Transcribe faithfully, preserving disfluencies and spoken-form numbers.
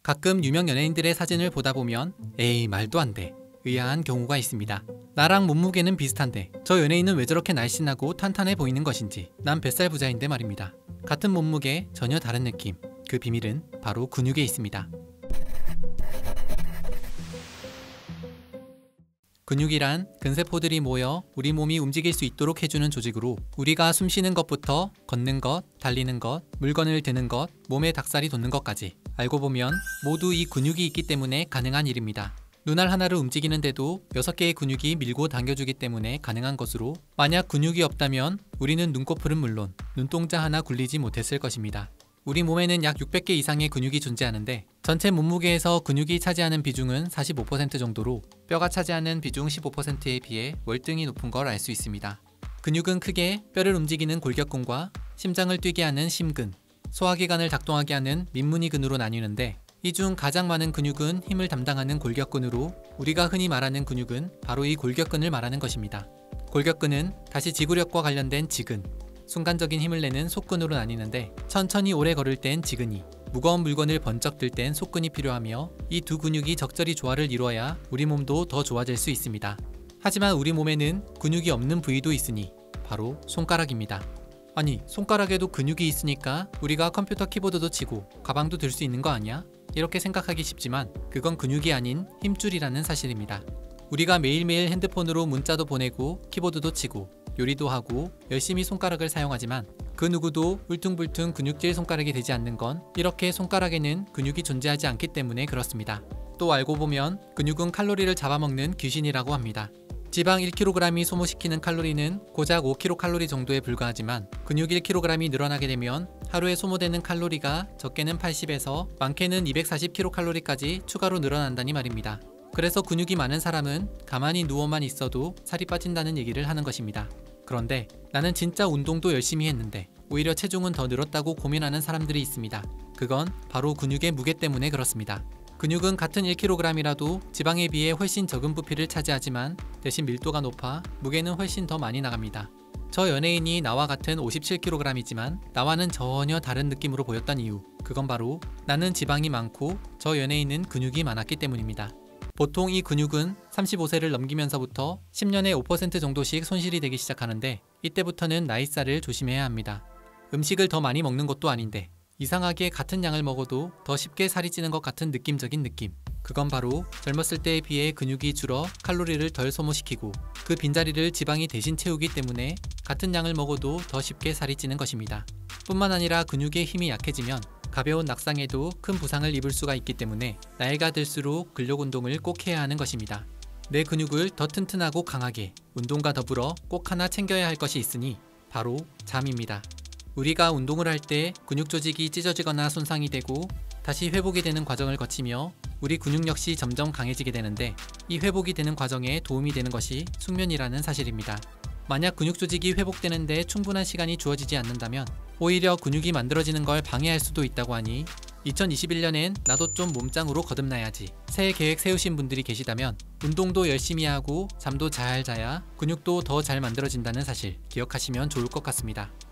가끔 유명 연예인들의 사진을 보다 보면 에이 말도 안 돼 의아한 경우가 있습니다. 나랑 몸무게는 비슷한데 저 연예인은 왜 저렇게 날씬하고 탄탄해 보이는 것인지. 난 뱃살 부자인데 말입니다. 같은 몸무게 전혀 다른 느낌. 그 비밀은 바로 근육에 있습니다. 근육이란 근세포들이 모여 우리 몸이 움직일 수 있도록 해주는 조직으로 우리가 숨쉬는 것부터 걷는 것, 달리는 것, 물건을 드는 것, 몸에 닭살이 돋는 것까지 알고 보면 모두 이 근육이 있기 때문에 가능한 일입니다. 눈알 하나를 움직이는데도 여섯 개의 근육이 밀고 당겨주기 때문에 가능한 것으로, 만약 근육이 없다면 우리는 눈꺼풀은 물론 눈동자 하나 굴리지 못했을 것입니다. 우리 몸에는 약 육백 개 이상의 근육이 존재하는데 전체 몸무게에서 근육이 차지하는 비중은 사십오 퍼센트 정도로 뼈가 차지하는 비중 십오 퍼센트에 비해 월등히 높은 걸 알 수 있습니다. 근육은 크게 뼈를 움직이는 골격근과 심장을 뛰게 하는 심근, 소화기관을 작동하게 하는 민문이근으로 나뉘는데 이 중 가장 많은 근육은 힘을 담당하는 골격근으로 우리가 흔히 말하는 근육은 바로 이 골격근을 말하는 것입니다. 골격근은 다시 지구력과 관련된 지근, 순간적인 힘을 내는 속근으로 나뉘는데 천천히 오래 걸을 땐 지근이, 무거운 물건을 번쩍 들 땐 속근이 필요하며 이 두 근육이 적절히 조화를 이루어야 우리 몸도 더 좋아질 수 있습니다. 하지만 우리 몸에는 근육이 없는 부위도 있으니 바로 손가락입니다. 아니, 손가락에도 근육이 있으니까 우리가 컴퓨터 키보드도 치고 가방도 들 수 있는 거 아니야? 이렇게 생각하기 쉽지만 그건 근육이 아닌 힘줄이라는 사실입니다. 우리가 매일매일 핸드폰으로 문자도 보내고 키보드도 치고 요리도 하고 열심히 손가락을 사용하지만 그 누구도 울퉁불퉁 근육질 손가락이 되지 않는 건 이렇게 손가락에는 근육이 존재하지 않기 때문에 그렇습니다. 또 알고 보면 근육은 칼로리를 잡아먹는 귀신이라고 합니다. 지방 일 킬로그램이 소모시키는 칼로리는 고작 오 킬로칼로리 정도에 불과하지만 근육 일 킬로그램이 늘어나게 되면 하루에 소모되는 칼로리가 적게는 팔십에서 많게는 이백사십 킬로칼로리까지 추가로 늘어난다니 말입니다. 그래서 근육이 많은 사람은 가만히 누워만 있어도 살이 빠진다는 얘기를 하는 것입니다. 그런데 나는 진짜 운동도 열심히 했는데 오히려 체중은 더 늘었다고 고민하는 사람들이 있습니다. 그건 바로 근육의 무게 때문에 그렇습니다. 근육은 같은 일 킬로그램이라도 지방에 비해 훨씬 적은 부피를 차지하지만 대신 밀도가 높아 무게는 훨씬 더 많이 나갑니다. 저 연예인이 나와 같은 오십칠 킬로그램이지만 나와는 전혀 다른 느낌으로 보였던 이유, 그건 바로 나는 지방이 많고 저 연예인은 근육이 많았기 때문입니다. 보통 이 근육은 삼십오 세를 넘기면서부터 십 년에 오 퍼센트 정도씩 손실이 되기 시작하는데 이때부터는 나이살을 조심해야 합니다. 음식을 더 많이 먹는 것도 아닌데 이상하게 같은 양을 먹어도 더 쉽게 살이 찌는 것 같은 느낌적인 느낌. 그건 바로 젊었을 때에 비해 근육이 줄어 칼로리를 덜 소모시키고 그 빈자리를 지방이 대신 채우기 때문에 같은 양을 먹어도 더 쉽게 살이 찌는 것입니다. 뿐만 아니라 근육의 힘이 약해지면 가벼운 낙상에도 큰 부상을 입을 수가 있기 때문에 나이가 들수록 근력 운동을 꼭 해야 하는 것입니다. 내 근육을 더 튼튼하고 강하게, 운동과 더불어 꼭 하나 챙겨야 할 것이 있으니 바로 잠입니다. 우리가 운동을 할 때 근육 조직이 찢어지거나 손상이 되고 다시 회복이 되는 과정을 거치며 우리 근육 역시 점점 강해지게 되는데 이 회복이 되는 과정에 도움이 되는 것이 숙면이라는 사실입니다. 만약 근육 조직이 회복되는데 충분한 시간이 주어지지 않는다면 오히려 근육이 만들어지는 걸 방해할 수도 있다고 하니 이천이십일 년엔 나도 좀 몸짱으로 거듭나야지 새해 계획 세우신 분들이 계시다면 운동도 열심히 하고 잠도 잘 자야 근육도 더 잘 만들어진다는 사실 기억하시면 좋을 것 같습니다.